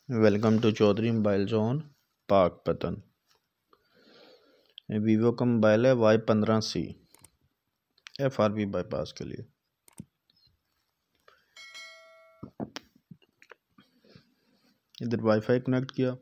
Welcome to Chaudhary mobile zone Pakpattan. Vivo का mobile है Y15C FRP bypass के लिए। इधर वाईफाई कनेक्ट किया,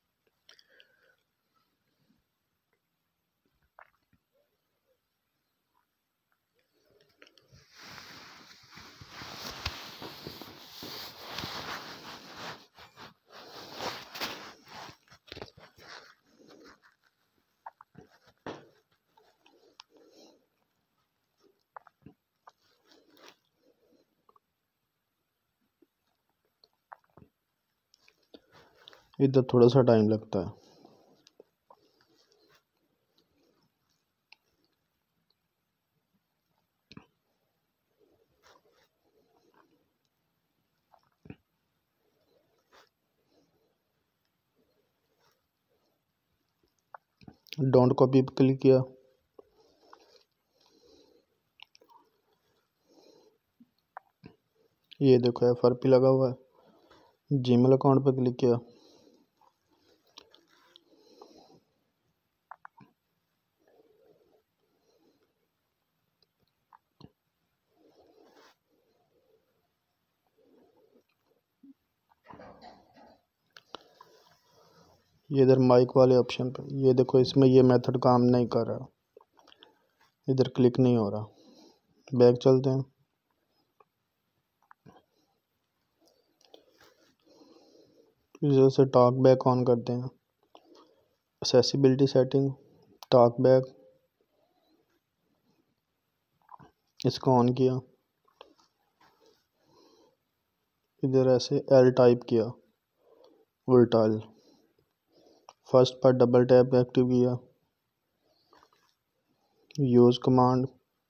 इधर थोड़ा सा टाइम लगता है। डोंट कॉपी पे क्लिक किया, ये देखो FRP लगा हुआ है। जीमेल अकाउंट पे क्लिक किया, ये इधर माइक वाले ऑप्शन पे ये देखो, इसमें ये मेथड काम नहीं कर रहा, इधर क्लिक नहीं हो रहा। बैक चलते हैं, इधर से टॉक बैक ऑन करते हैं। एक्सेसिबिलिटी सेटिंग, टॉक बैक, इसको ऑन किया। इधर ऐसे L टाइप किया, उल्टा L। फर्स्ट पर डबल टैप एक्टिव किया, यूज़ कमांड।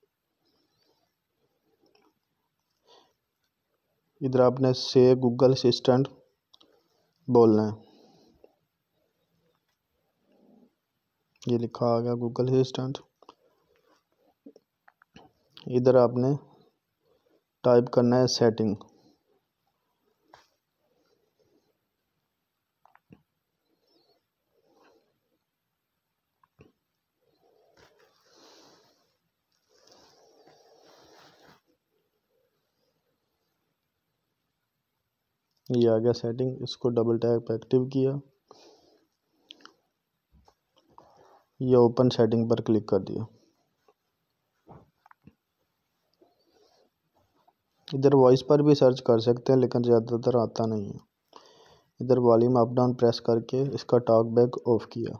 इधर आपने से गूगल असिस्टेंट बोलना है, ये लिखा आ गया गूगल असिस्टेंट। इधर आपने टाइप करना है सेटिंग, ये आ गया सेटिंग। इसको डबल टैप एक्टिव किया, ये ओपन सेटिंग पर क्लिक कर दिया। इधर वॉइस पर भी सर्च कर सकते हैं, लेकिन ज़्यादातर आता नहीं है। इधर वॉल्यूम अप डाउन प्रेस करके इसका टॉक बैक ऑफ किया।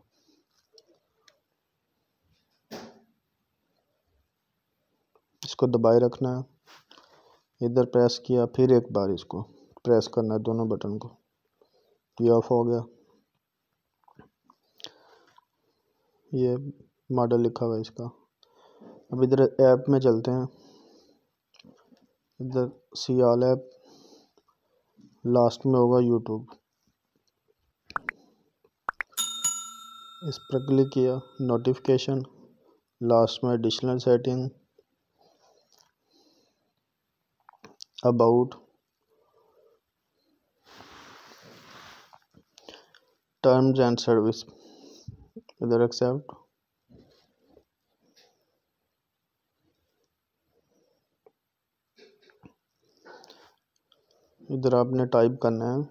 इसको दबाए रखना है, इधर प्रेस किया, फिर एक बार इसको प्रेस करना है, दोनों बटन को। ये ऑफ हो गया। ये मॉडल लिखा हुआ है इसका। अब इधर ऐप में चलते हैं, इधर सी ऑल ऐप, लास्ट में होगा यूट्यूब, इस पर क्लिक किया। नोटिफिकेशन, लास्ट में additional setting, about, terms and service, इधर एक्सेप्ट। इधर आपने टाइप करना है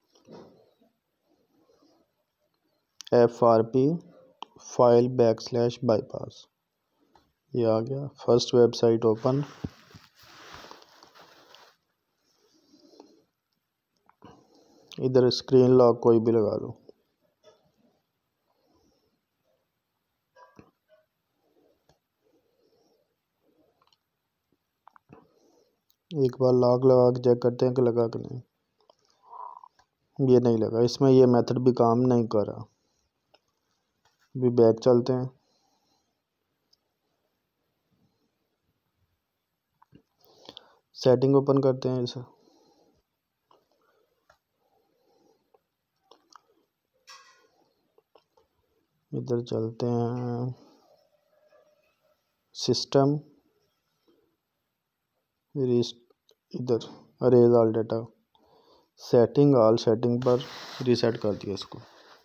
FRP फाइल /बाईपास। ये आ गया। फर्स्ट वेबसाइट ओपन, इधर स्क्रीन लॉक कोई भी लगा लो। एक बार लॉक लगा के चेक करते हैं कि लगा कि नहीं। ये नहीं लगा, इसमें ये मेथड भी काम नहीं कर रहा। अभी बैक चलते हैं, सेटिंग ओपन करते हैं इसे। इधर चलते हैं, सिस्टम, इधर erase all data, setting all setting पर रीसेट कर दिया इसको।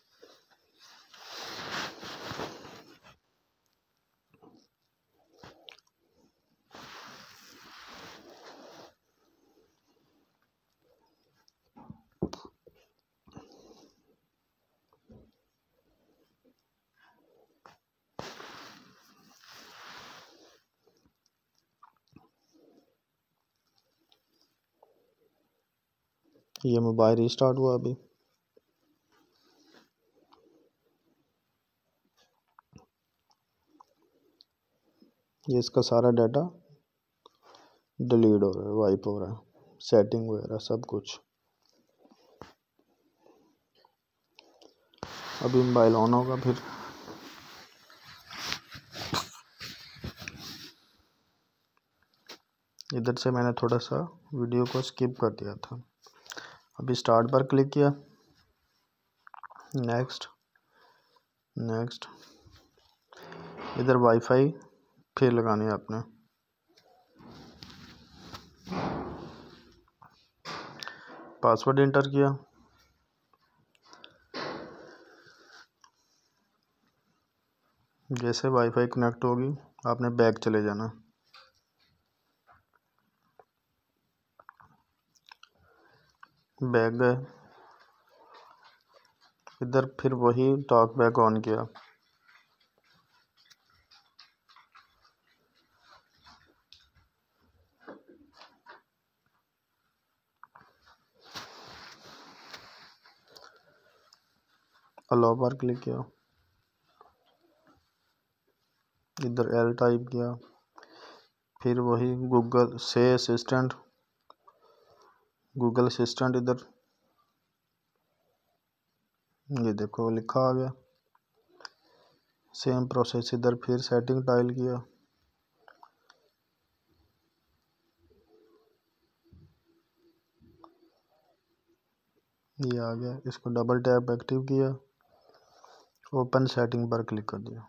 ये मोबाइल रीस्टार्ट हुआ अभी। ये इसका सारा डाटा डिलीट हो रहा है, वाइप हो रहा है, सेटिंग वगैरह सब कुछ। अभी मोबाइल ऑन होगा फिर। इधर से मैंने थोड़ा सा वीडियो को स्किप कर दिया था। अभी स्टार्ट पर क्लिक किया, नेक्स्ट नेक्स्ट। इधर वाईफाई फिर लगानी है आपने। पासवर्ड इंटर किया, जैसे वाईफाई कनेक्ट होगी आपने बैक चले जाना। बैक गए, इधर फिर वही टॉक बैक ऑन किया। अलाउ पर क्लिक किया, इधर एल टाइप किया, फिर वही गूगल से असिस्टेंट, गूगल असिस्टेंट। इधर ये देखो लिखा आ गया। सेम प्रोसेस, इधर फिर सेटिंग टाइल किया, ये आ गया। इसको डबल टैप एक्टिव किया, ओपन सेटिंग पर क्लिक कर दिया।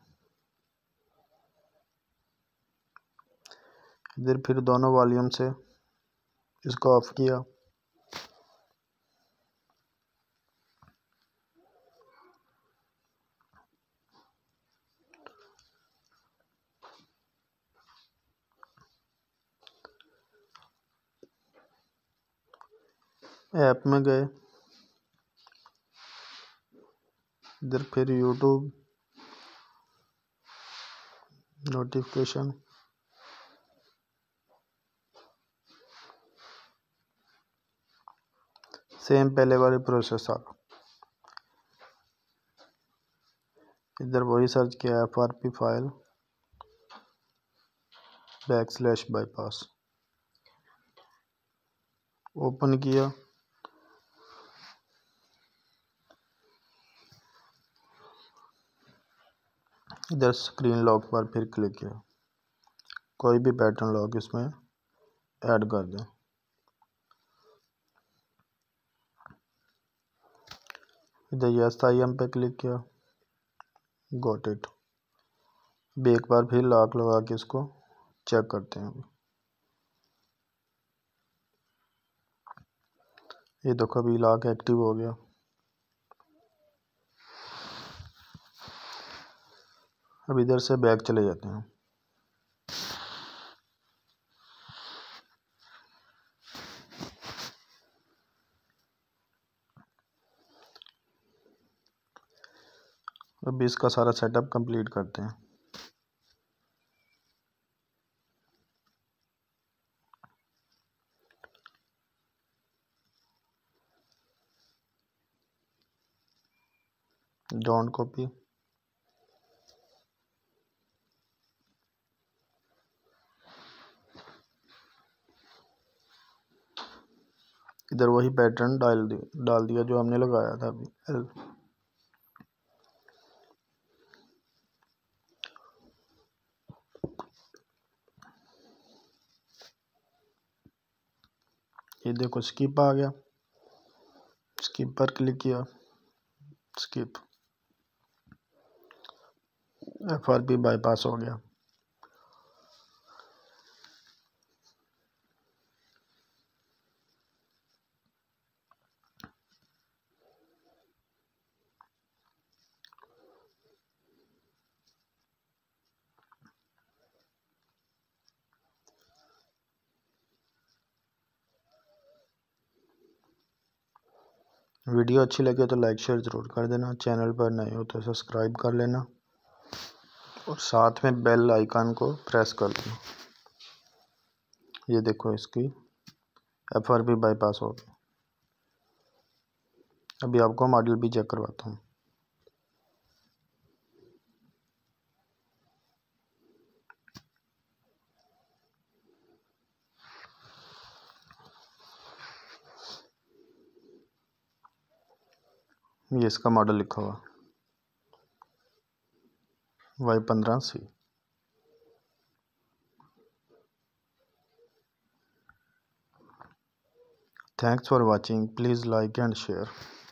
इधर फिर दोनों वॉल्यूम से इसको ऑफ किया। ऐप में गए, इधर फिर यूट्यूब नोटिफिकेशन, सेम पहले वाली प्रोसेस आ। इधर वही सर्च किया, FRP फाइल \bypass, ओपन किया। इधर स्क्रीन लॉक पर फिर क्लिक किया, कोई भी पैटर्न लॉक इसमें ऐड कर दें। इधर यस आई एम पे क्लिक किया, गॉट इट। अब एक बार फिर लॉक लगा के इसको चेक करते हैं। ये देखो अभी लॉक एक्टिव हो गया। अब इधर से बैक चले जाते हैं। अब इसका सारा सेटअप कंप्लीट करते हैं। डोंट कॉपी, इधर वही पैटर्न डाल दिया जो हमने लगाया था अभी। ये देखो स्किप आ गया, स्किप पर क्लिक किया, स्किप, FRP बाईपास हो गया। वीडियो अच्छी लगे तो लाइक शेयर ज़रूर कर देना, चैनल पर नए हो तो सब्सक्राइब कर लेना और साथ में बेल आइकन को प्रेस कर लेना। ये देखो इसकी FRP बाईपास हो गई। अभी आपको मॉडल भी चेक करवाता हूँ। ये इसका मॉडल लिखा हुआ Y15C। Thanks for watching, please like and share.